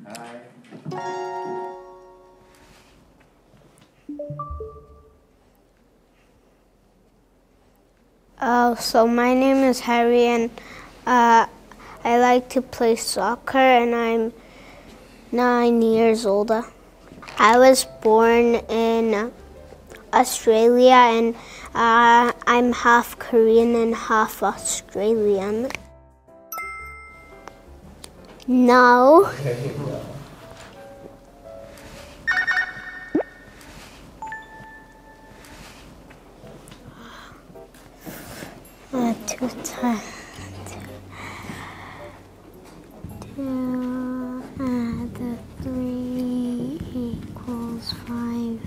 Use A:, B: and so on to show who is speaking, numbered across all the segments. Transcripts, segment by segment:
A: So my name is Harry, and I like to play soccer, and I'm 9 years old. I was born in Australia, and I'm half Korean and half Australian. No. Two times. 2 add 3 equals 5.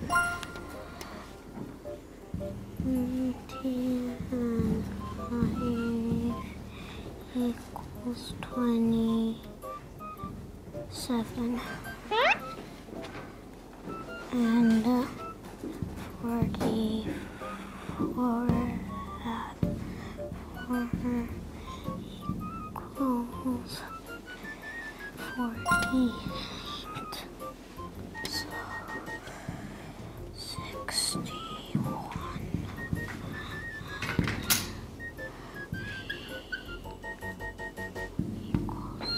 A: 10 and 5 equals 27. And 44 add 4 equals 48. So 61. Equals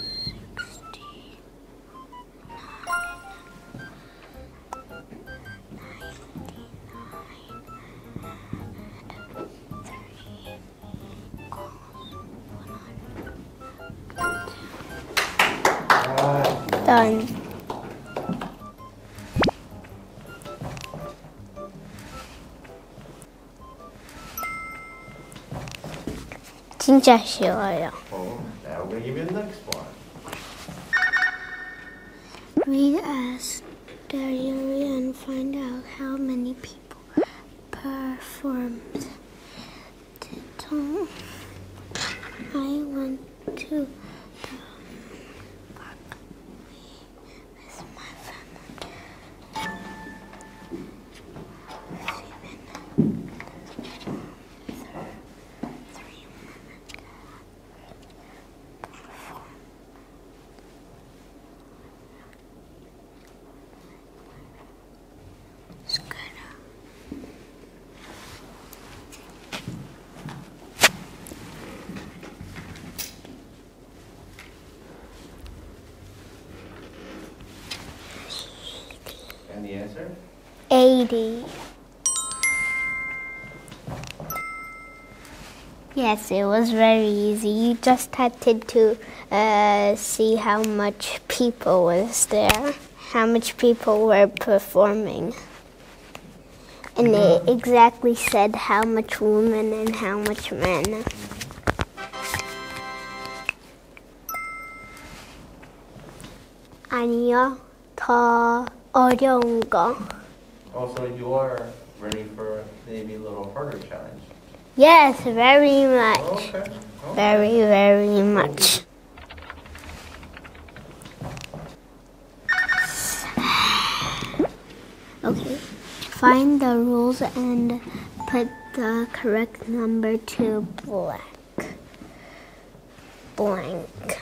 A: 69. Done. 진짜 쉬워요.
B: Now we're going to give you the next one.
A: Read as diary and find out how many people performed. I went to the park with my family. 3 women performed. It's good.
B: And the answer?
A: 80. Yes, it was very easy. You just had to see how much people was there, how much people were performing. And it exactly said how much women and how much men. 아니요, 더 어려운 거.
B: Also, you are ready for maybe a little harder challenge.
A: Yes, very much.
B: Okay.
A: Very, very much. Okay, find the rules and put the correct number to blank.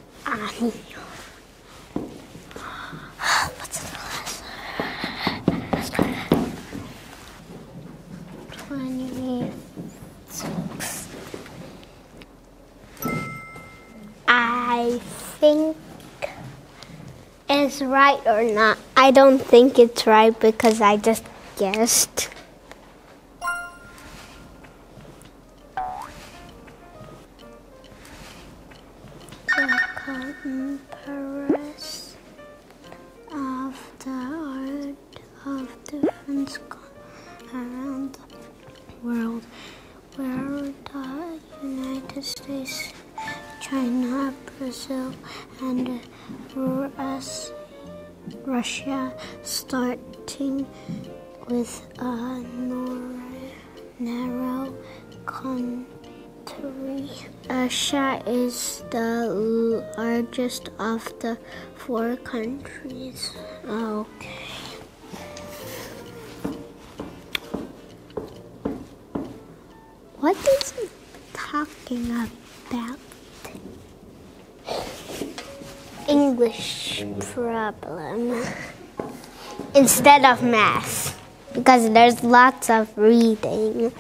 A: 아니요. is right or not. I don't think it's right because I just guessed. The cotton press of the art of defense around the world, where the United States, China, Brazil, and Russia, starting with a narrow country. Russia is the largest of the 4 countries. Okay. What is he talking about? English problem instead of math, because there's lots of reading.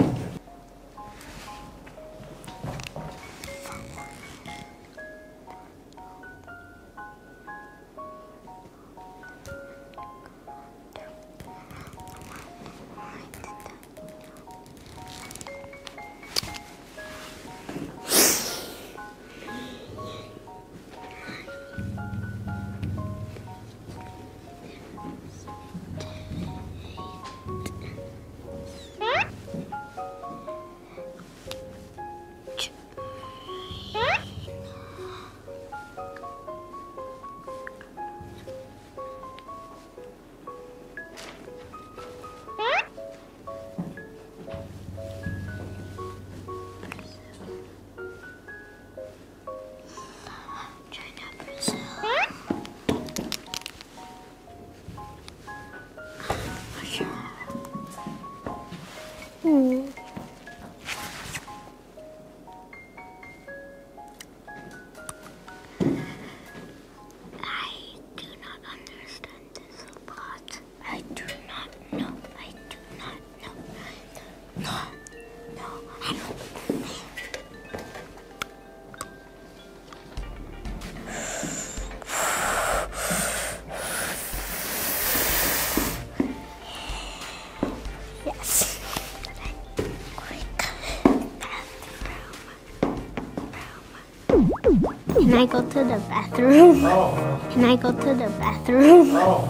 A: Can I go to the bathroom?
B: Oh.
A: Can I go to the bathroom?
B: Oh.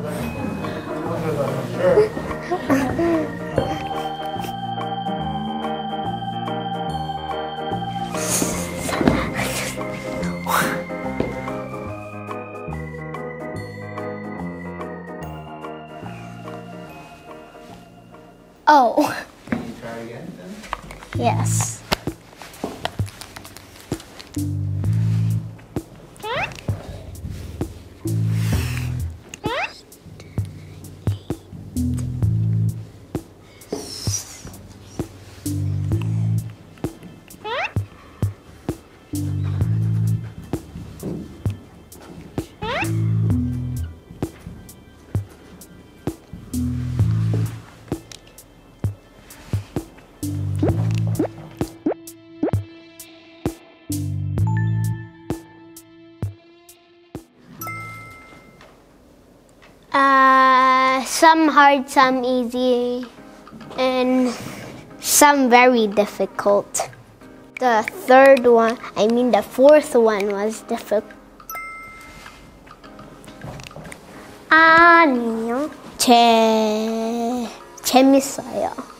B: Sure.
A: Oh.
B: Can you try again then?
A: Yes. Some hard, some easy, and some very difficult. The fourth one was difficult. 아니요. 재밌어요.